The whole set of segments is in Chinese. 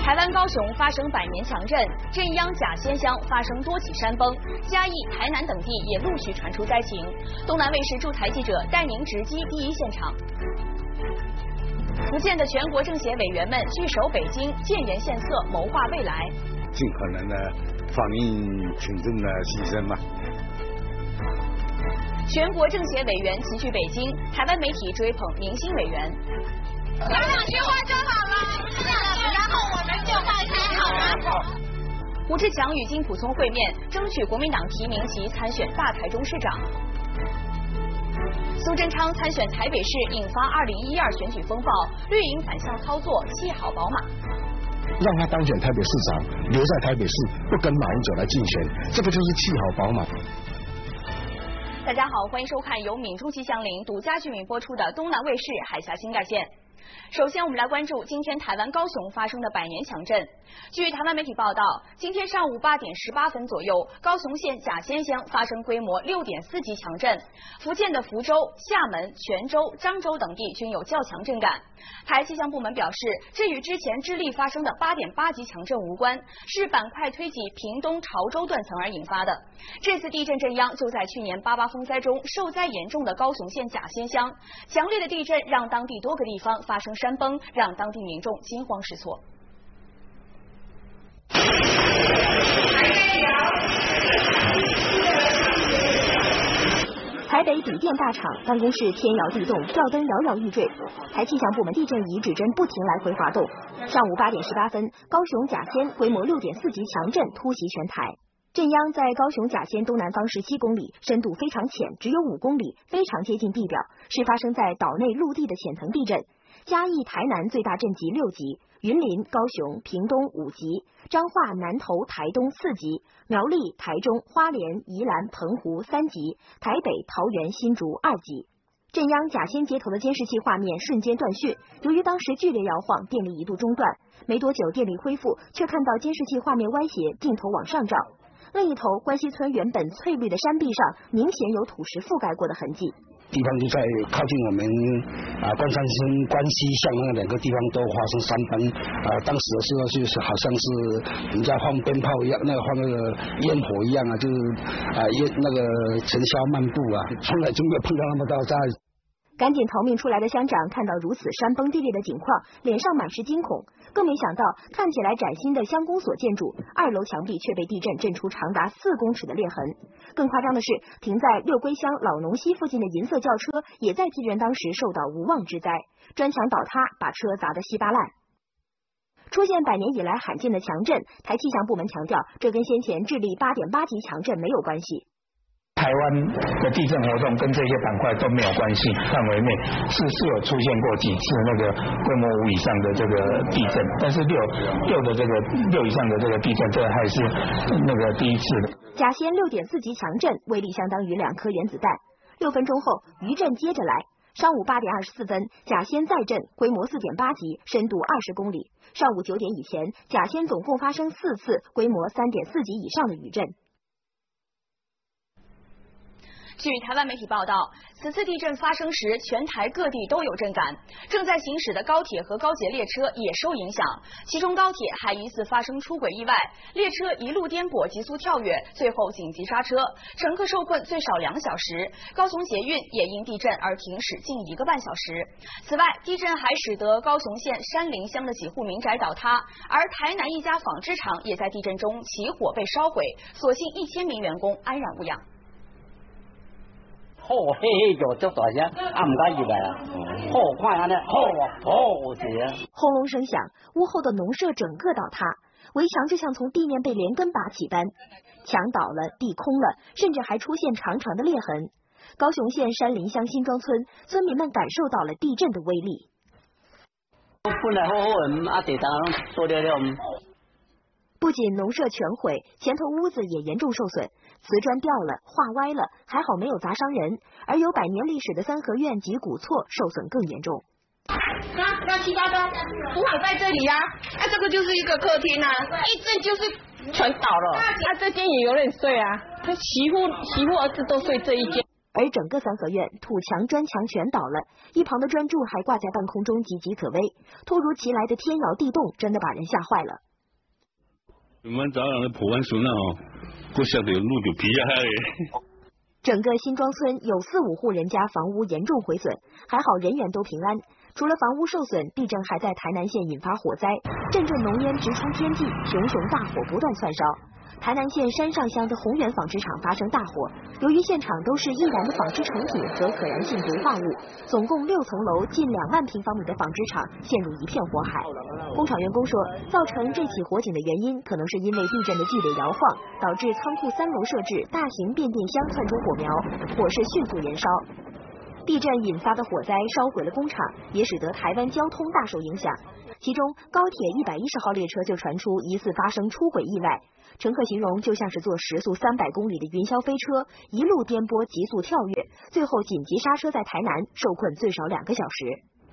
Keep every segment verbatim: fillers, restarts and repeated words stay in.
台湾高雄发生百年强震，震央甲仙乡发生多起山崩，嘉义、台南等地也陆续传出灾情。东南卫视驻台记者带您直击第一现场。福建的全国政协委员们聚首北京，建言献策，谋划未来， 尽可能的反映群众的心声嘛。 全国政协委员齐聚北京，台湾媒体追捧明星委员。 有两句话就好了，然后我们就会开好了。 胡志强与金溥聪会面，争取国民党提名及参选大台中市长。苏贞昌参选台北市，引发二零一二选举风暴，绿营反向操作，弃好宝马。 让他当选台北市长，留在台北市，不跟马英九来竞选，这个就是弃好宝马。 大家好，欢迎收看由闽中旗祥林独家居民播出的东南卫视海峡新干线。首先，我们来关注今天台湾高雄发生的百年强震。据台湾媒体报道，今天上午八点十八分左右，高雄县甲仙乡发生规模六点四级强震，福建的福州、厦门、泉州、漳州等地均有较强震感。台气象部门表示，这与之前智利发生的八点八级强震无关，是板块推挤屏东潮州断层而引发的。这次地震震央就在去年八八风灾中受灾严重的高雄县甲仙乡，强烈的地震让当地多个地方发生山崩，让当地民众惊慌失措。 台北笔电大厂办公室天摇地动，吊灯摇摇欲坠。台气象部门地震仪指针不停来回滑动。上午八点十八分，高雄甲仙规模六点四级强震突袭全台。震央在高雄甲仙东南方十七公里，深度非常浅，只有五公里，非常接近地表，是发生在岛内陆地的浅层地震。嘉义、台南最大震级六级，云林、高雄、屏东五级，彰化、南投、台东四级，苗栗、台中、花莲、宜兰、澎湖三级，台北、桃园、新竹二级。震央甲仙接头的监视器画面瞬间断讯，由于当时剧烈摇晃，电力一度中断，没多久电力恢复，却看到监视器画面歪斜，镜头往上照。另一头，关西村原本翠绿的山壁上，明显有土石覆盖过的痕迹。 地方就在靠近我们啊关山村、关西巷那两个地方都发生山崩啊，当时的时候就是好像是人家放鞭炮一样，那个放那个烟火一样啊，就是啊烟那个尘嚣漫步啊，从来就没有碰到那么大灾。 赶紧逃命出来的乡长看到如此山崩地裂的景况，脸上满是惊恐，更没想到看起来崭新的乡公所建筑二楼墙壁却被地震震出长达四公尺的裂痕。更夸张的是，停在六龟乡老农溪附近的银色轿车也在地震当时受到无妄之灾，砖墙倒塌，把车砸得稀巴烂。出现百年以来罕见的强震，台气象部门强调，这跟先前智利八点八级强震没有关系。 台湾的地震活动跟这些板块都没有关系，范围内是是有出现过几次那个规模五以上的这个地震，但是六六的这个六以上的这个地震，这还是那个第一次的。 甲仙六点四级强震，威力相当于两颗原子弹。六分钟后，余震接着来。上午八点二十四分，甲仙再震，规模四点八级，深度二十公里。上午九点以前，甲仙总共发生四次规模三点四级以上的余震。 据台湾媒体报道，此次地震发生时，全台各地都有震感，正在行驶的高铁和高捷列车也受影响，其中高铁还疑似发生出轨意外，列车一路颠簸急速跳跃，最后紧急刹车，乘客受困最少两小时。高雄捷运也因地震而停驶近一个半小时。此外，地震还使得高雄县山林乡的几户民宅倒塌，而台南一家纺织厂也在地震中起火被烧毁，所幸一千名员工安然无恙。 好，嘿嘿叫叫大声，啊唔敢入来啊！好，看安尼，好啊，好些。 轰隆声响，屋后的农舍整个倒塌，围墙就像从地面被连根拔起般，墙倒了，地空了，甚至还出现长长的裂痕。高雄县山林乡新庄村村民们感受到了地震的威力。 本来好好的，啊地当拢做了了。 不仅农舍全毁，前头屋子也严重受损，瓷砖掉了，画歪了，还好没有砸伤人。而有百年历史的三合院及古厝受损更严重。 那那七八八不好在这里呀、啊，啊这个就是一个客厅啊，一震就是全倒了。啊这间也有人睡啊，他媳妇媳妇儿子都睡这一间。 而整个三合院土墙、砖墙全倒了，一旁的砖柱还挂在半空中，岌岌可危。突如其来的天摇地动，真的把人吓坏了。 我们早上的破完树那哦，不晓得路就劈下来。 整个新庄村有四五户人家房屋严重毁损，还好人员都平安。除了房屋受损，地震还在台南县引发火灾，阵阵浓烟直冲天际，熊熊大火不断窜烧。台南县山上乡的宏源纺织厂发生大火，由于现场都是易燃的纺织成品和可燃性毒化物，总共六层楼近两万平方米的纺织厂陷入一片火海。工厂员工说，造成这起火警的原因可能是因为地震的剧烈摇晃，导致仓库三楼设置大型变电箱窜出火苗，火势迅速燃烧。地震引发的火灾烧毁了工厂，也使得台湾交通大受影响。其中，高铁一百一十号列车就传出疑似发生出轨意外，乘客形容就像是坐时速三百公里的云霄飞车，一路颠簸急速跳跃，最后紧急刹车在台南，受困最少两个小时。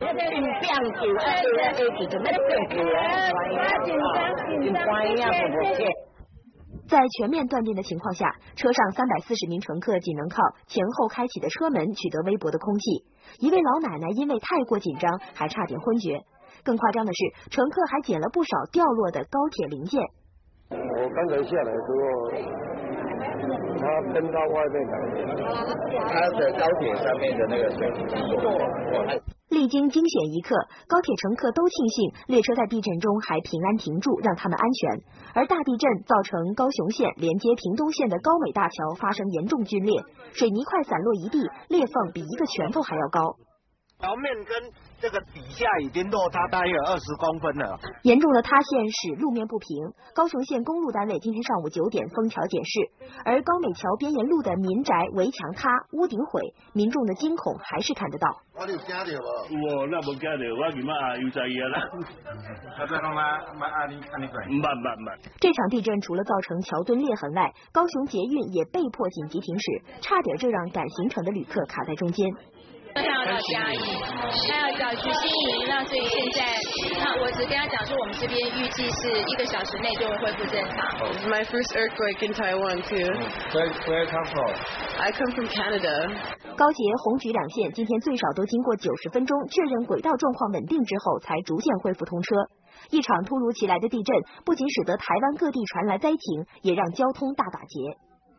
在全面断电的情况下，车上三百四十名乘客仅能靠前后开启的车门取得微薄的空气。一位老奶奶因为太过紧张，还差点昏厥。更夸张的是，乘客还捡了不少掉落的高铁零件。 我刚才下来的时候，他喷到外面来，他的高铁上面的那个水泥。 历经惊险一刻，高铁乘客都庆幸列车在地震中还平安停住，让他们安全。而大地震造成高雄县连接屏东县的高美大桥发生严重龟裂，水泥块散落一地，裂缝比一个拳头还要高。 桥面跟这个底下已经落差大约二十公分了， 严重的塌陷使路面不平。高雄县公路单位今天上午九点封桥检视，而高美桥边沿路的民宅围墙塌、屋顶毁，民众的惊恐还是看得到。 我有惊到无？ 我那无惊到，我今嘛又在伊啦。 他在弄嘛嘛阿你阿你快。 慢慢慢。 这场地震除了造成桥墩裂痕外，高雄捷运也被迫紧急停驶，差点就让赶行程的旅客卡在中间。 他要到嘉义，他要要去新营，那所以现在，那我只跟他讲说，我们这边预计是一个小时内就会恢复正常。 It's my first earthquake in Taiwan too. Where where come from? I come from Canada. 高捷、红莒两线今天最少都经过九十分钟确认轨道状况稳定之后，才逐渐恢复通车。一场突如其来的地震，不仅使得台湾各地传来灾情，也让交通大打劫。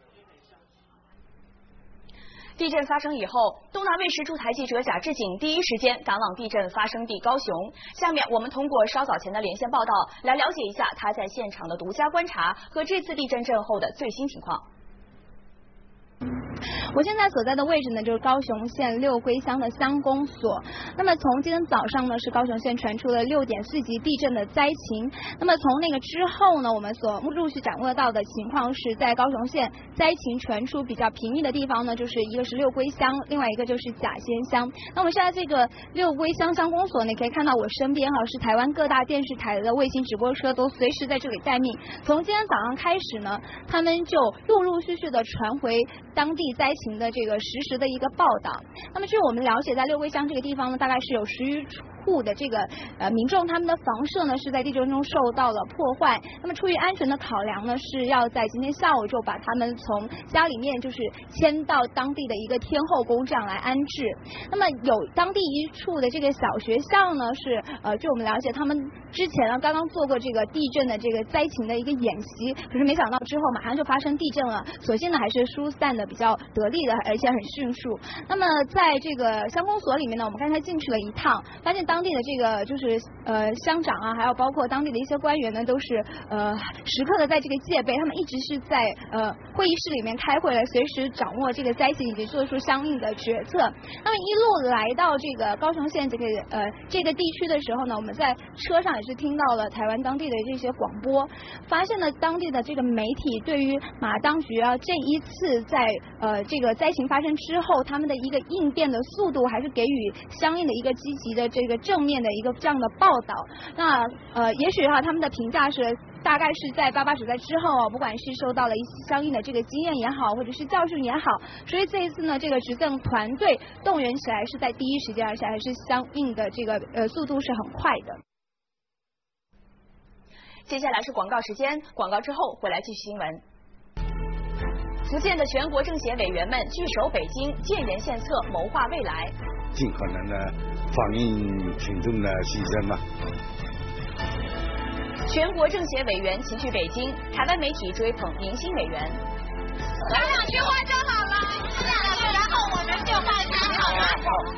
地震发生以后，东南卫视驻台记者贾志景第一时间赶往地震发生地高雄。下面我们通过稍早前的连线报道，来了解一下他在现场的独家观察和这次地震震后的最新情况。 我现在所在的位置呢，就是高雄县六龟乡的乡公所。那么从今天早上呢，是高雄县传出了六点四级地震的灾情。那么从那个之后呢，我们所陆续掌握到的情况是在高雄县灾情传出比较频密的地方呢，就是一个是六龟乡，另外一个就是甲仙乡。那我们现在这个六龟乡乡公所呢，可以看到我身边哈是台湾各大电视台的卫星直播车都随时在这里待命。从今天早上开始呢，他们就陆陆续续的传回当地灾情的这个实时的一个报道。那么据我们了解，在六龟乡这个地方呢，大概是有十余户的这个呃民众，他们的房舍呢是在地震中受到了破坏。那么出于安全的考量呢，是要在今天下午就把他们从家里面就是迁到当地的一个天后宫这样来安置。那么有当地一处的这个小学校呢，是呃据我们了解，他们之前呢刚刚做过这个地震的这个灾情的一个演习，可是没想到之后马上就发生地震了，所幸呢还是疏散的比较得力的，而且很迅速。那么在这个乡公所里面呢，我们刚才进去了一趟，发现当地的这个就是呃乡长啊，还有包括当地的一些官员呢，都是呃时刻的在这个戒备，他们一直是在呃会议室里面开会来随时掌握这个灾情以及做出相应的决策。那么一路来到这个高雄县这个呃这个地区的时候呢，我们在车上也是听到了台湾当地的这些广播，发现了当地的这个媒体对于马当局啊这一次在呃这个灾情发生之后，他们的一个应变的速度还是给予相应的一个积极的这个正面的一个这样的报道。那呃也许哈他们的评价是大概是在八八水灾之后啊，不管是受到了一些相应的这个经验也好，或者是教训也好，所以这一次呢，这个执政团队动员起来是在第一时间，而且还是相应的这个呃速度是很快的。 接下来是广告时间，广告之后回来继续新闻。 福建的全国政协委员们聚首北京，建言献策，谋划未来。 尽可能的反映群众的心声嘛。 全国政协委员齐聚北京，台湾媒体追捧明星委员。 讲两句话就好了，然后我们就放开好了。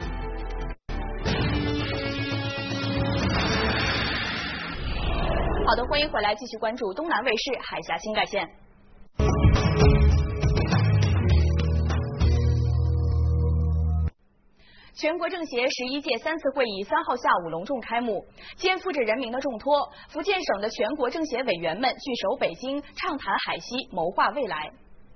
好的，欢迎回来，继续关注东南卫视海峡新干线。全国政协十一届三次会议三号下午隆重开幕，肩负着人民的重托，福建省的全国政协委员们聚首北京，畅谈海西，谋划未来。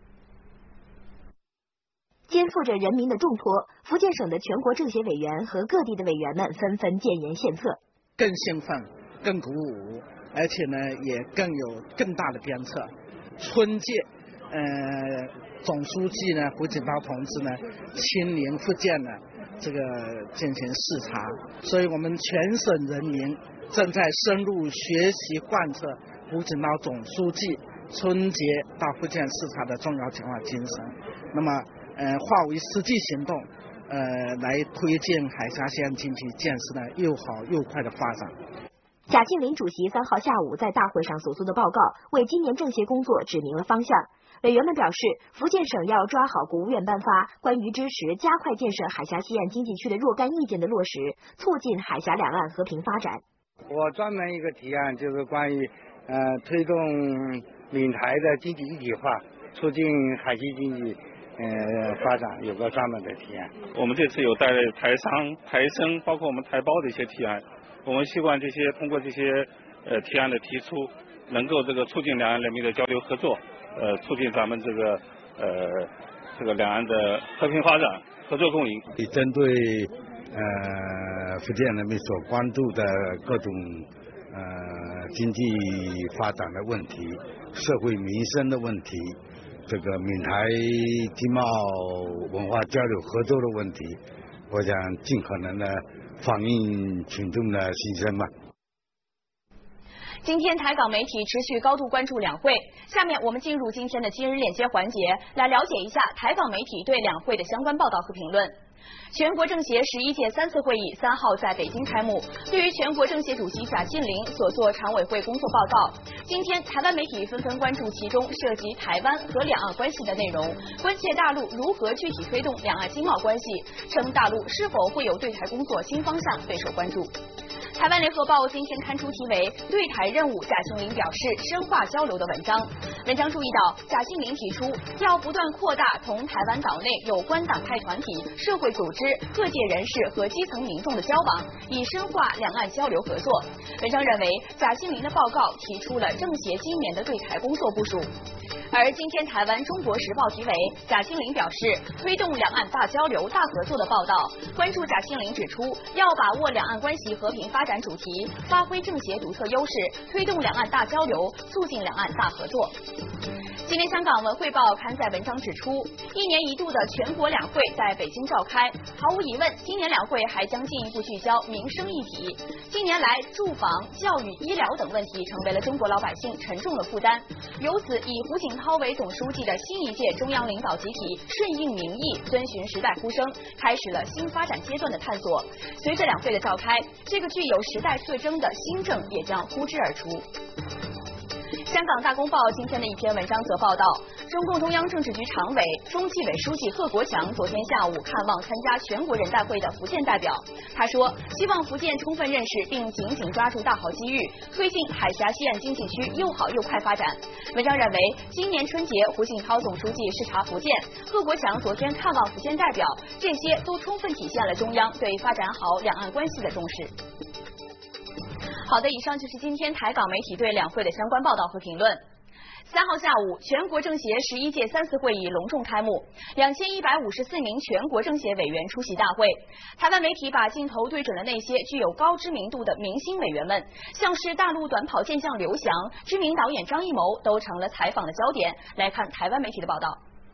肩负着人民的重托，福建省的全国政协委员和各地的委员们纷纷建言献策， 更兴奋、更鼓舞，而且呢，也更有更大的鞭策。春届，呃，总书记呢，胡锦涛同志呢，亲临福建呢。这个进行视察，所以我们全省人民正在深入学习贯彻胡锦涛总书记春节到福建视察的重要讲话精神，那么呃化为实际行动，呃来推进海峡西岸经济建设的又好又快的发展。 贾庆林主席三号下午在大会上所做的报告，为今年政协工作指明了方向。委员们表示，福建省要抓好国务院颁发关于支持加快建设海峡西岸经济区的若干意见的落实，促进海峡两岸和平发展。 我专门一个提案就是关于呃推动闽台的经济一体化，促进海西经济呃发展，有个专门的提案。 我们这次有带台商、台生，包括我们台胞的一些提案，我们希望这些通过这些呃提案的提出，能够这个促进两岸人民的交流合作。呃，促进咱们这个呃这个两岸的和平发展、合作共赢。 针对呃福建人民所关注的各种呃经济发展的问题、社会民生的问题、这个闽台经贸文化交流合作的问题，我想尽可能的反映群众的心声嘛。 今天台港媒体持续高度关注两会，下面我们进入今天的今日链接环节，来了解一下台港媒体对两会的相关报道和评论。全国政协十一届三次会议三号在北京开幕，对于全国政协主席贾庆林所作常委会工作报告，今天台湾媒体纷纷关注其中涉及台湾和两岸关系的内容，关切大陆如何具体推动两岸经贸关系，称大陆是否会有对台工作新方向备受关注。台湾联合报今天刊出题为《对台任务》，贾庆林表示深化交流的文章。文章注意到，贾庆林提出要不断扩大同台湾岛内有关党派团体、社会组织、各界人士和基层民众的交往，以深化两岸交流合作。文章认为，贾庆林的报告提出了政协今年的对台工作部署。而今天台湾中国时报题为贾庆林表示推动两岸大交流大合作的报道，关注贾庆林指出要把握两岸关系和平发展主题，发挥政协独特优势，推动两岸大交流，促进两岸大合作。今天香港文汇报刊载文章指出，一年一度的全国两会在北京召开，毫无疑问，今年两会还将进一步聚焦民生议题。近年来，住房、教育、医疗等问题成为了中国老百姓沉重的负担。由此，以胡锦涛为总书记的新一届中央领导集体顺应民意，遵循时代呼声，开始了新发展阶段的探索。随着两会的召开，这个具有时代特征的新政也将呼之而出。香港大公报今天的一篇文章则报道，中共中央政治局常委、中纪委书记贺国强昨天下午看望参加全国人大会的福建代表。他说，希望福建充分认识并紧紧抓住大好机遇，推进海峡西岸经济区又好又快发展。文章认为，今年春节胡锦涛总书记视察福建，贺国强昨天看望福建代表，这些都充分体现了中央对发展好两岸关系的重视。好的，以上就是今天台港媒体对两会的相关报道和评论。三号下午，全国政协十一届三次会议隆重开幕，两千一百五十四名全国政协委员出席大会。台湾媒体把镜头对准了那些具有高知名度的明星委员们，像是大陆短跑健将刘翔、知名导演张艺谋都成了采访的焦点。来看台湾媒体的报道。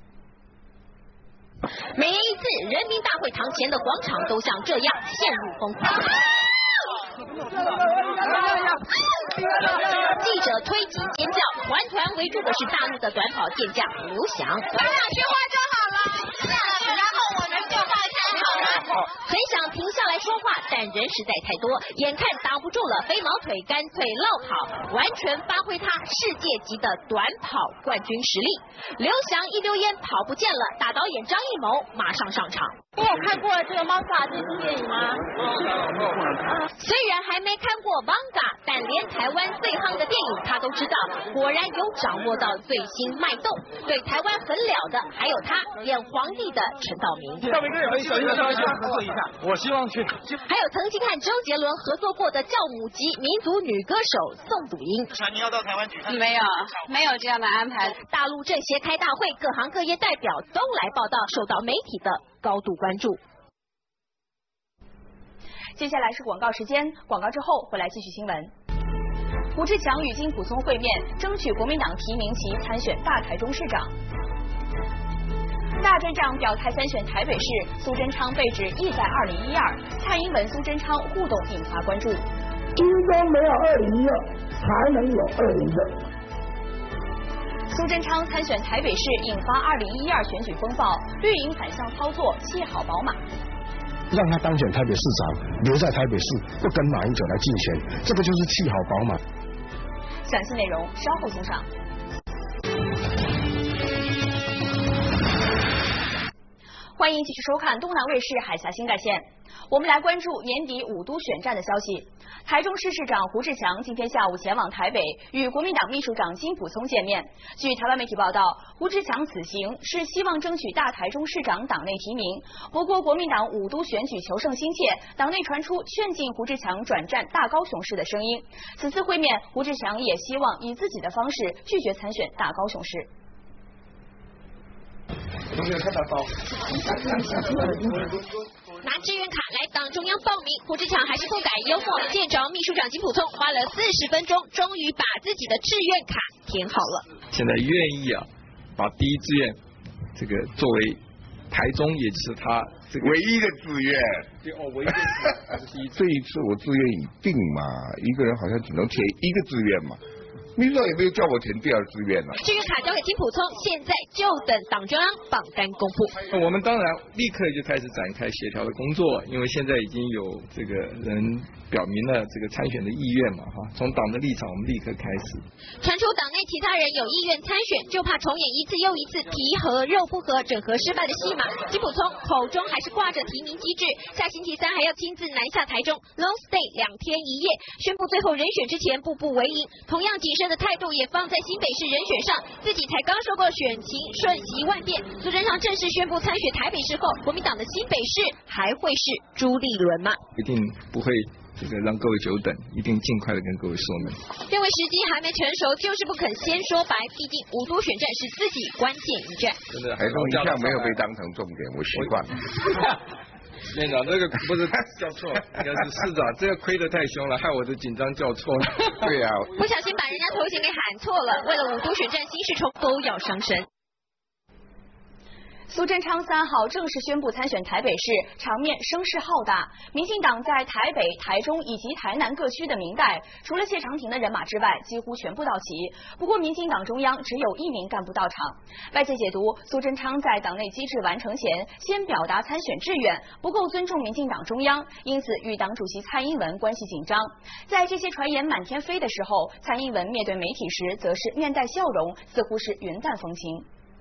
每年一次，人民大会堂前的广场都像这样陷入疯狂。记者推挤尖叫，欢团团围住的是大陆的短跑健将刘翔。 我两句话就好了，然后我们就放开好了。 很想停下来说话，但人实在太多，眼看挡不住了，飞毛腿干脆绕跑，完全发挥他世界级的短跑冠军实力。刘翔一溜烟跑不见了，大导演张艺谋马上上场。 你有看过这个《Manga》这部电影吗？ 虽然还没看过《Manga》，但连台湾最夯的电影他都知道，果然有掌握到最新脉动。对台湾很了的，还有他演皇帝的陈道明。 赵明哥有没有小心的稍微合作一下？我希望去。 还有曾经和周杰伦合作过的教母级民族女歌手宋祖英。 你要到台湾举办？ 没有，没有这样的安排。 大陆政协开大会，各行各业代表都来报道，受到媒体的高度关注。 接下来是广告时间，广告之后回来继续新闻。胡志强与金溥聪会面，争取国民党提名其参选大台中市长。大阵仗表态参选台北市，苏贞昌被指意在二零一二，蔡英文、苏贞昌互动引发关注。 应该没有二零一二，才能有二零二。 苏贞昌参选台北市，引发二零一二选举风暴，绿营反向操作，弃好宝马。 让他当选台北市长，留在台北市，不跟马英九来竞选，这个就是弃好宝马。 详细内容稍后送上。欢迎继续收看东南卫视海峡新干线。我们来关注年底五都选战的消息。台中市市长胡志强今天下午前往台北，与国民党秘书长金溥聪见面。据台湾媒体报道，胡志强此行是希望争取大台中市长党内提名。不过，国民党五都选举求胜心切，党内传出劝进胡志强转战大高雄市的声音。此次会面，胡志强也希望以自己的方式拒绝参选大高雄市。 拿志愿卡来党中央报名，胡志强还是不改，幽默见着秘书长金溥聪，花了四十分钟，终于把自己的志愿卡填好了。 现在愿意啊，把第一志愿这个作为台中，也是他这个唯一的志愿。 哦，唯一的志愿。 这一次我志愿已定嘛，一个人好像只能填一个志愿嘛。秘书长也没有叫我填第二志愿了。 志愿卡交给金溥聪，现在就等党中央榜单公布。 我们当然立刻就开始展开协调的工作，因为现在已经有这个人表明了这个参选的意愿嘛，哈。从党的立场，我们立刻开始。 传出党内其他人有意愿参选，就怕重演一次又一次皮和肉不合、整合失败的戏码。金溥聪口中还是挂着提名机制，下星期三还要亲自南下台中 long stay 两天一夜，宣布最后人选之前步步为营。同样谨慎的态度也放在新北市人选上，自己才刚说过选情瞬息万变。苏贞昌正式宣布参选台北市后，国民党的新北市还会是朱立伦吗？ 一定不会这个让各位久等，一定尽快的跟各位说明。 认为时机还没成熟，就是不肯先说白，毕竟五都选战是自己关键一战。 真的， 台中一向没有被当成重点，我习惯了。 院长，这个不是叫错，应该是市长，这个亏得太凶了，害我的紧张叫错了。 对呀、啊， 不小心把人家头衔给喊错了，为了五都选战新势重都要伤身。 苏贞昌三号正式宣布参选台北市，场面声势浩大。民进党在台北、台中以及台南各区的民代，除了谢长廷的人马之外，几乎全部到齐。不过，民进党中央只有一名干部到场。外界解读，苏贞昌在党内机制完成前，先表达参选志愿，不够尊重民进党中央，因此与党主席蔡英文关系紧张。在这些传言满天飞的时候，蔡英文面对媒体时，则是面带笑容，似乎是云淡风轻。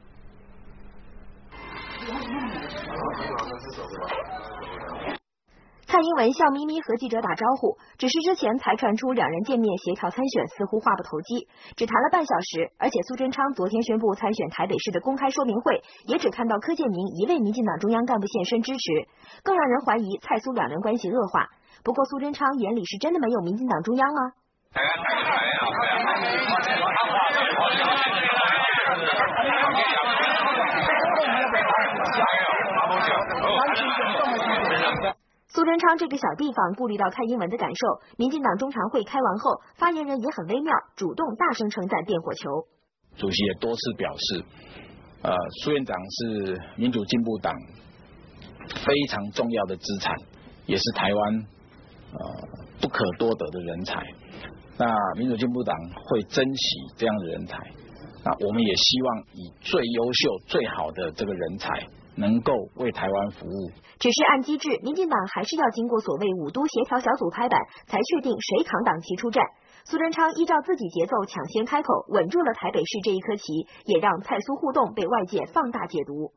蔡英文笑眯眯和记者打招呼，只是之前才传出两人见面协调参选，似乎话不投机，只谈了半小时。而且苏贞昌昨天宣布参选台北市的公开说明会，也只看到柯建铭一位民进党中央干部现身支持，更让人怀疑蔡苏两人关系恶化。不过苏贞昌眼里是真的没有民进党中央吗？苏贞昌这个小地方顾虑到蔡英文的感受，民进党中常会开完后，发言人也很微妙，主动大声称赞电火球。 主席也多次表示，呃，苏院长是民主进步党非常重要的资产，也是台湾呃不可多得的人才。 那民主进步党会珍惜这样的人才，那我们也希望以最优秀、最好的这个人才，能够为台湾服务。 只是按机制，民进党还是要经过所谓五都协调小组拍板，才确定谁扛党旗出战。苏贞昌依照自己节奏抢先开口，稳住了台北市这一颗棋，也让蔡苏互动被外界放大解读。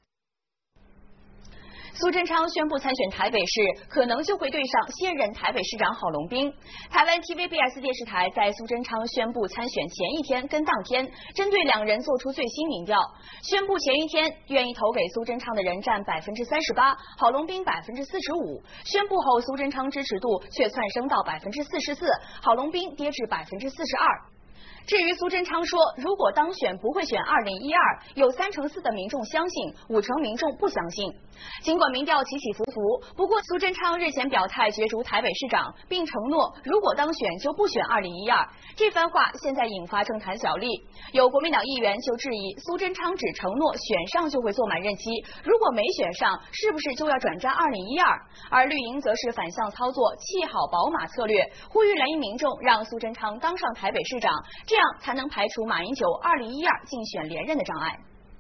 苏贞昌宣布参选台北市，可能就会对上现任台北市长郝龙斌。台湾 T V B S 电视台在苏贞昌宣布参选前一天跟当天，针对两人做出最新民调。宣布前一天，愿意投给苏贞昌的人占百分之三十八，郝龙斌百分之四十五。宣布后，苏贞昌支持度却窜升到百分之四十四，郝龙斌跌至百分之四十二。至于苏贞昌说，如果当选不会选二零一二，有三成四的民众相信，五成民众不相信。尽管民调起起伏伏，不过苏贞昌日前表态角逐台北市长，并承诺如果当选就不选二零一二。这番话现在引发政坛角力，有国民党议员就质疑苏贞昌只承诺选上就会做满任期，如果没选上，是不是就要转战二零一二？而绿营则是反向操作，弃好宝马策略，呼吁蓝营民众让苏贞昌当上台北市长，这样才能排除马英九二零一二竞选连任的障碍。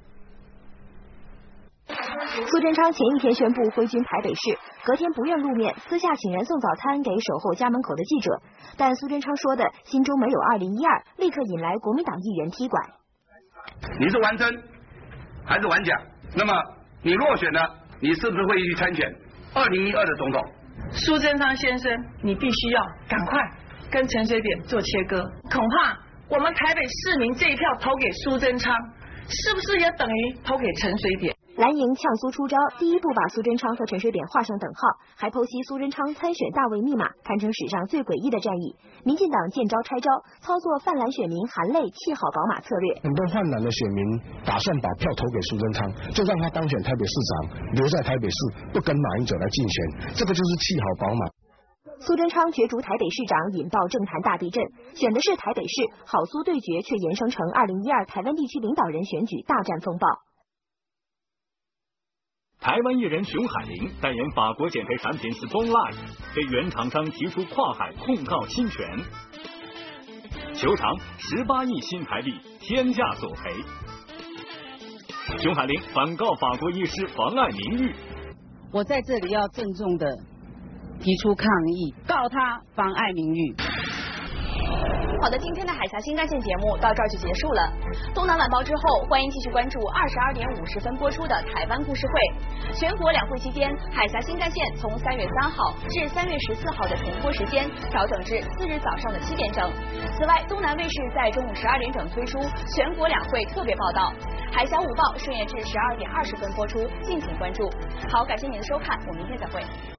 苏贞昌前一天宣布挥军台北市，隔天不愿露面，私下请人送早餐给守候家门口的记者。但苏贞昌说的心中没有二零一二，立刻引来国民党议员踢馆。 你是玩真还是玩假？那么你落选了，你是不是会去参选二零一二的总统？ 苏贞昌先生，你必须要赶快跟陈水扁做切割，恐怕我们台北市民这一票投给苏贞昌，是不是也等于投给陈水扁？ 蓝营呛苏出招，第一步把苏贞昌和陈水扁画上等号，还剖析苏贞昌参选大卫密码，堪称史上最诡异的战役。民进党见招拆招，操作泛蓝选民含泪弃好宝马策略。 很多泛蓝的选民打算把票投给苏贞昌，就让他当选台北市长，留在台北市，不跟马英九来竞选，这个就是弃好宝马。 苏贞昌角逐台北市长引爆政坛大地震，选的是台北市，好苏对决却延伸成二零一二台湾地区领导人选举大战风暴。 台湾艺人熊海林代言法国减肥产品 Stone Life， 被原厂商提出跨海控告侵权，求偿十八亿新台币，天价索赔。熊海林反告法国医师妨碍名誉。 我在这里要郑重的提出抗议，告他妨碍名誉。 好的，今天的海峡新干线节目到这儿就结束了。东南晚报之后，欢迎继续关注二十二点五十分播出的台湾故事会。全国两会期间，海峡新干线从三月三号至三月十四号的重播时间调整至次日早上的七点整。此外，东南卫视在中午十二点整推出全国两会特别报道。海峡午报顺延至十二点二十分播出，敬请关注。好，感谢您的收看，我们明天再会。